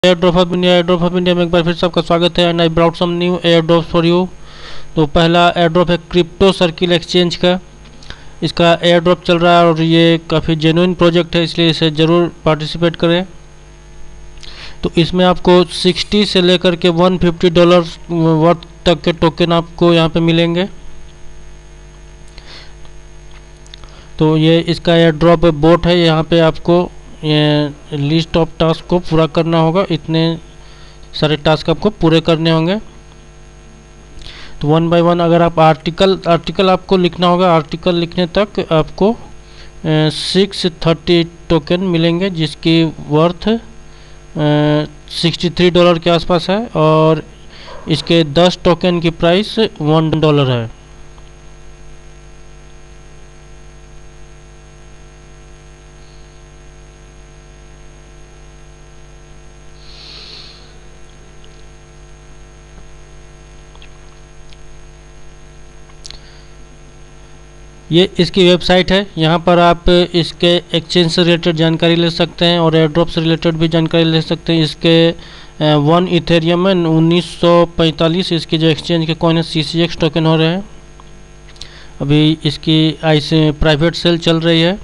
Air drop of India में एक बार फिर से आपका स्वागत है and I brought some new air drops for you. तो पहला एयर ड्रॉप है क्रिप्टो सर्किल एक्सचेंज का। इसका एयर ड्रॉप चल रहा है और ये काफ़ी जेन्युइन प्रोजेक्ट है, इसलिए इसे ज़रूर पार्टिसिपेट करें। तो इसमें आपको 60 से लेकर के $150 वर्थ तक के टोकन आपको यहाँ पे मिलेंगे। तो ये इसका एयर ड्रॉप बोट है। यहाँ पे आपको ये लिस्ट ऑफ टास्क को पूरा करना होगा, इतने सारे टास्क आपको पूरे करने होंगे। तो वन बाय वन अगर आप आर्टिकल आपको लिखना होगा, आर्टिकल लिखने तक आपको 630 टोकन मिलेंगे, जिसकी वर्थ $63 के आसपास है और इसके 10 टोकन की प्राइस $1 है। ये इसकी वेबसाइट है। यहाँ पर आप इसके एक्सचेंज से रिलेटेड जानकारी ले सकते हैं और एयरड्रॉप से रिलेटेड भी जानकारी ले सकते हैं। इसके 1 इथेरियम में 1945 इसकी जो एक्सचेंज के कॉइन है CCX टोकन हो रहे हैं। अभी इसकी प्राइवेट सेल चल रही है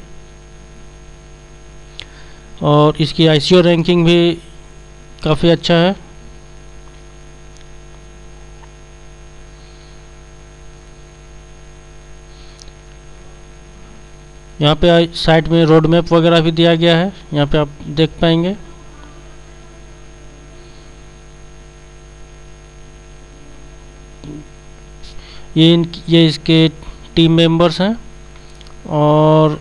और इसकी ICO रैंकिंग भी काफ़ी अच्छा है। यहाँ पे साइड में रोड मैप वगैरह भी दिया गया है, यहाँ पे आप देख पाएंगे। ये इसके टीम मेंबर्स हैं और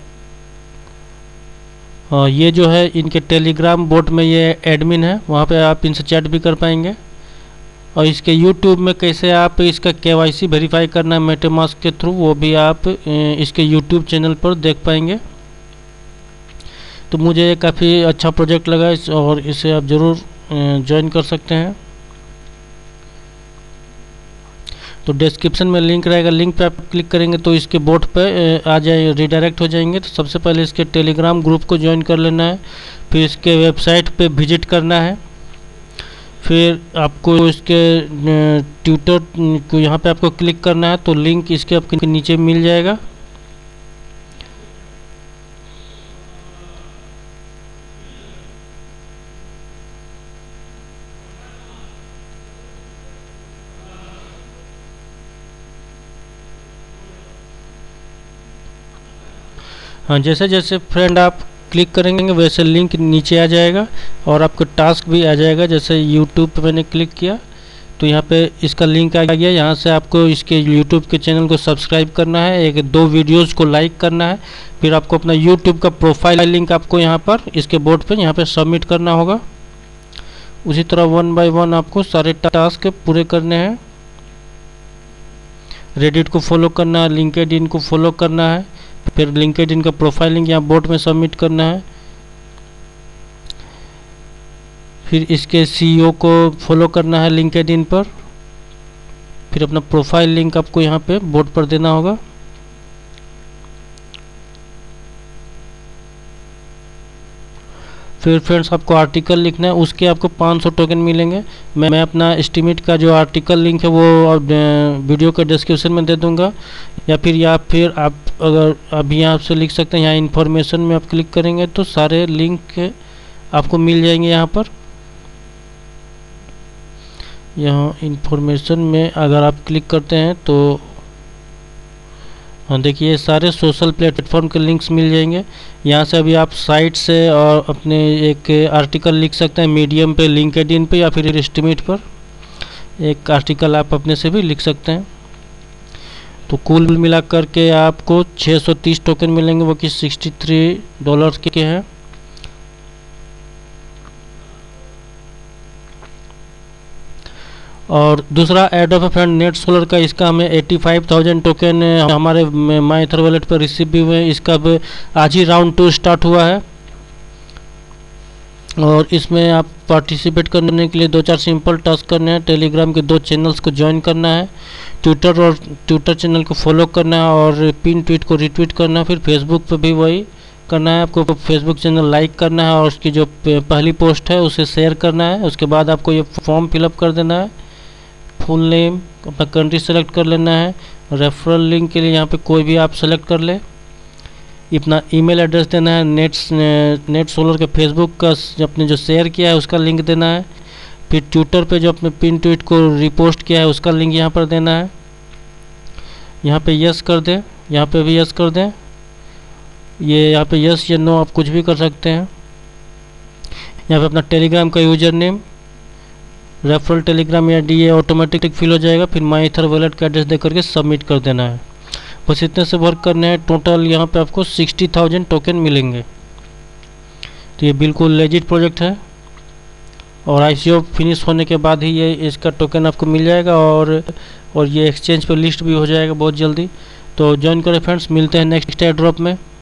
ये जो है इनके टेलीग्राम बोट में ये एडमिन है, वहाँ पे आप इनसे चैट भी कर पाएंगे। और इसके YouTube में कैसे आप इसका KYC वेरीफाई करना है मेटामास्क के थ्रू, वो भी आप इसके YouTube चैनल पर देख पाएंगे। तो मुझे काफ़ी अच्छा प्रोजेक्ट लगा और इसे आप ज़रूर ज्वाइन कर सकते हैं। तो डिस्क्रिप्शन में लिंक रहेगा, लिंक पे आप क्लिक करेंगे तो इसके बोट पे आ जाए, रिडायरेक्ट हो जाएंगे। तो सबसे पहले इसके टेलीग्राम ग्रुप को ज्वाइन कर लेना है, फिर इसके वेबसाइट पे विजिट करना है, फिर आपको इसके ट्विटर को यहाँ पे आपको क्लिक करना है। तो लिंक इसके आपके नीचे मिल जाएगा। हाँ, जैसे जैसे फ्रेंड आप क्लिक करेंगे वैसे लिंक नीचे आ जाएगा और आपको टास्क भी आ जाएगा। जैसे YouTube पे मैंने क्लिक किया तो यहाँ पे इसका लिंक आ गया। यहाँ से आपको इसके YouTube के चैनल को सब्सक्राइब करना है, 1-2 वीडियोस को लाइक करना है, फिर आपको अपना YouTube का प्रोफाइल लिंक आपको यहाँ पर इसके बोर्ड पे यहाँ पे सबमिट करना होगा। उसी तरह 1 बाय 1 आपको सारे टास्क पूरे करने हैं। रेडिट को फॉलो करना है, लिंक्डइन को फॉलो करना है, फिर लिंक्डइन का प्रोफाइल लिंक यहाँ बोट में सबमिट करना है, फिर इसके CEO को फॉलो करना है लिंक्डइन पर, फिर अपना प्रोफाइल लिंक आपको यहाँ पे बोट पर देना होगा। फिर फ्रेंड्स आपको आर्टिकल लिखना है, उसके आपको 500 टोकन मिलेंगे। मैं अपना एस्टीमेट का जो आर्टिकल लिंक है वो वीडियो के डिस्क्रिप्शन में दे दूंगा, या फिर आप अगर अभी यहाँ से लिख सकते हैं। यहाँ इन्फॉर्मेशन में आप क्लिक करेंगे तो सारे लिंक आपको मिल जाएंगे। यहाँ पर यहाँ इन्फॉर्मेशन में अगर आप क्लिक करते हैं तो हाँ देखिए सारे सोशल प्लेटफॉर्म के लिंक्स मिल जाएंगे। यहाँ से अभी आप साइट से और अपने एक आर्टिकल लिख सकते हैं, मीडियम पे, लिंक्डइन पे, या फिर एस्टीमेट पर एक आर्टिकल आप अपने से भी लिख सकते हैं। तो कुल मिला करके आपको 630 टोकन मिलेंगे, वो कि $63 के हैं। और दूसरा एयरड्रॉप है फ्रेंड नेट सोलर का। इसका हमें 85,000 टोकन हमारे माई इथर वॉलेट पर रिसीव भी हुए हैं। इसका अब आज ही राउंड 2 स्टार्ट हुआ है और इसमें आप पार्टिसिपेट करने के लिए 2-4 सिंपल टास्क करने हैं। टेलीग्राम के 2 चैनल्स को ज्वाइन करना है, ट्विटर चैनल को फॉलो करना है और पिन ट्वीट को रिट्वीट करना है। फिर फेसबुक पे भी वही करना है, आपको फेसबुक चैनल लाइक करना है और उसकी जो पहली पोस्ट है उसे शेयर करना है। उसके बाद आपको ये फॉर्म फिलअप कर देना है, फुल नेम, अपना कंट्री सेलेक्ट कर लेना है। रेफरल लिंक के लिए यहाँ पे कोई भी आप सेलेक्ट कर ले। अपना ईमेल एड्रेस देना है, नेट सोलर के फेसबुक का अपने जो शेयर किया है उसका लिंक देना है। फिर ट्विटर पे जो अपने पिन ट्वीट को रिपोस्ट किया है उसका लिंक यहाँ पर देना है। यहाँ पे यस कर दें, यहाँ पे भी यस कर दें। ये यहाँ पे यस या नो आप कुछ भी कर सकते हैं। यहाँ पे अपना टेलीग्राम का यूजर नेम, रेफरल टेलीग्राम या डी ये ऑटोमेटिक फिल हो जाएगा। फिर माई ईथर वॉलेट का एड्रेस दे करके सबमिट कर देना है। बस इतने से वर्क करने हैं। टोटल यहाँ पे आपको 60,000 टोकन मिलेंगे। तो ये बिल्कुल लेजिट प्रोजेक्ट है और ICO फिनिश होने के बाद ही ये इसका टोकन आपको मिल जाएगा और ये एक्सचेंज पे लिस्ट भी हो जाएगा बहुत जल्दी। तो ज्वाइन करें फ्रेंड्स, मिलते हैं नेक्स्ट एयर ड्रॉप में।